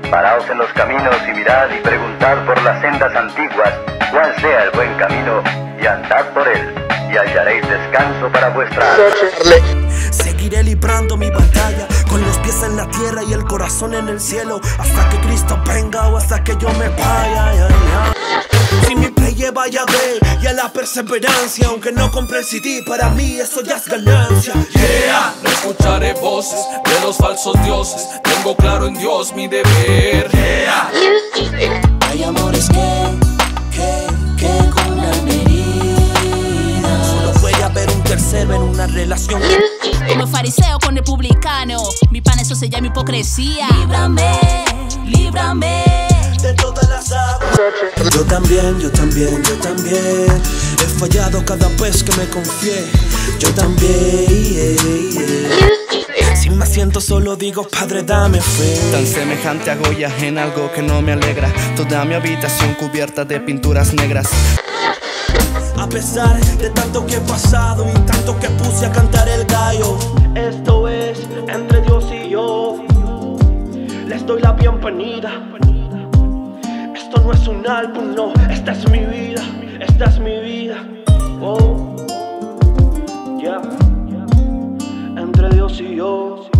Paraos en los caminos y mirad y preguntad por las sendas antiguas cuál sea el buen camino, y andad por él, y hallaréis descanso para vuestra alma. Seguiré librando mi batalla, con los pies en la tierra y el corazón en el cielo, hasta que Cristo venga o hasta que yo me vaya. Si mi play lleva a Yahvé y a la perseverancia, aunque no compre el CD, para mí eso ya es ganancia. Yeah, no escucharé voces de los falsos dioses, tengo claro en Dios mi deber. Yeah. Hay amores que curan heridas. Solo puede haber un tercero en una relación. Como fariseo con el publicano, mi pan eso se llama hipocresía. Líbrame, líbrame de todas las aguas. Yo también he fallado cada vez que me confié. Yo también, Si me siento solo digo, Padre, dame fe. Tan semejante a Goya en algo que no me alegra. Toda mi habitación cubierta de pinturas negras. A pesar de tanto que he pasado y tanto que puse a cantar el gallo, esto es entre Dios y yo. Les doy la bienvenida. Esto no es un álbum, no, esta es mi vida, esta es mi vida. Oh, yeah. Entre Dios y yo.